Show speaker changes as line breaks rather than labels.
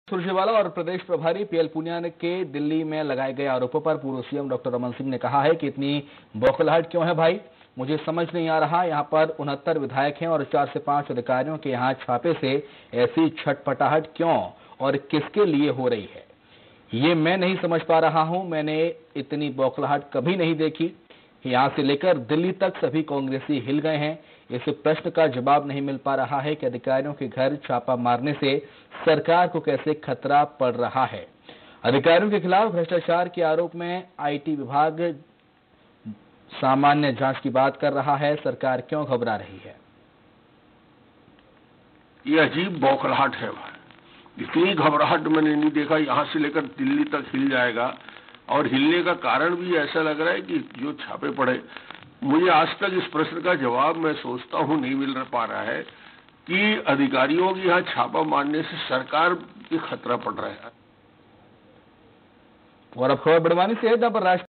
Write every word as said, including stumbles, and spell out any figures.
सुरजेवाला और प्रदेश प्रभारी पीएल पूनिया के दिल्ली में लगाए गए आरोपों पर पूर्व सीएम डॉक्टर रमन सिंह ने कहा है कि इतनी बौखलाहट क्यों है भाई, मुझे समझ नहीं आ रहा। यहां पर उनहत्तर विधायक हैं और चार से पांच अधिकारियों के यहां छापे से ऐसी छटपटाहट क्यों और किसके लिए हो रही है, ये मैं नहीं समझ पा रहा हूं। मैंने इतनी बौखलाहट कभी नहीं देखी। यहां से लेकर दिल्ली तक सभी कांग्रेसी हिल गए हैं। इस प्रश्न का जवाब नहीं मिल पा रहा है कि अधिकारियों के घर छापा मारने से सरकार को कैसे खतरा पड़ रहा है। अधिकारियों के खिलाफ भ्रष्टाचार के आरोप में आईटी विभाग सामान्य जांच की बात कर रहा है। सरकार क्यों घबरा रही है?
ये अजीब बौखलाहट है भाई, इतनी घबराहट मैंने नहीं देखा। यहां से लेकर दिल्ली तक हिल जाएगा, और हिलने का कारण भी ऐसा लग रहा है कि जो छापे पड़े, मुझे आज तक इस प्रश्न का जवाब मैं सोचता हूं नहीं मिल पा रहा है कि अधिकारियों की यहां छापा मारने से सरकार की खतरा पड़ रहा है।
और अब खबर बड़वानी से है, जहां पर राष्ट्र